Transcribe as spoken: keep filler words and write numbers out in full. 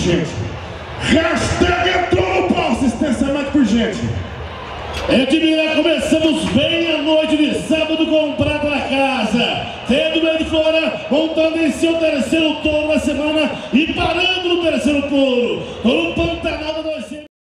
gente. Hashtag entrou no pau, assistência médica urgente. É que Mirá, começamos bem a noite de sábado com um prata na casa. Tendo o meio de fora, montando em seu terceiro touro na semana e parando no terceiro touro. Touro